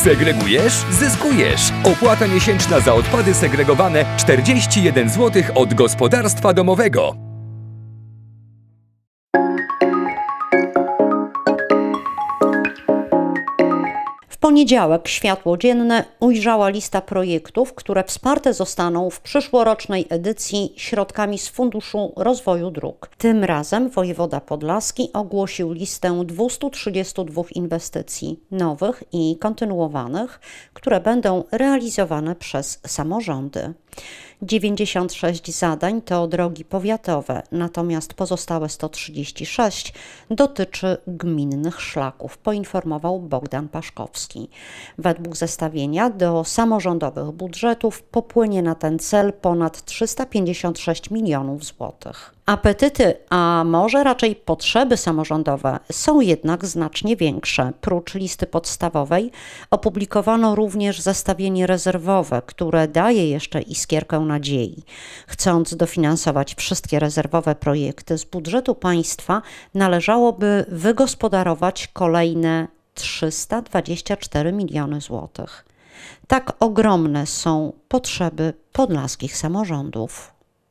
Segregujesz? Zyskujesz. Opłata miesięczna za odpady segregowane 41 zł od gospodarstwa domowego. W poniedziałek światło dzienne ujrzała lista projektów, które wsparte zostaną w przyszłorocznej edycji środkami z Funduszu Rozwoju Dróg. Tym razem wojewoda podlaski ogłosił listę 232 inwestycji nowych i kontynuowanych, które będą realizowane przez samorządy. 96 zadań to drogi powiatowe, natomiast pozostałe 136 dotyczy gminnych szlaków, poinformował Bogdan Paszkowski. Według zestawienia do samorządowych budżetów popłynie na ten cel ponad 356 milionów złotych. Apetyty, a może raczej potrzeby samorządowe są jednak znacznie większe. Prócz listy podstawowej opublikowano również zestawienie rezerwowe, które daje jeszcze iskierkę nadziei. Chcąc dofinansować wszystkie rezerwowe projekty z budżetu państwa, należałoby wygospodarować kolejne 324 miliony złotych. Tak ogromne są potrzeby podlaskich samorządów.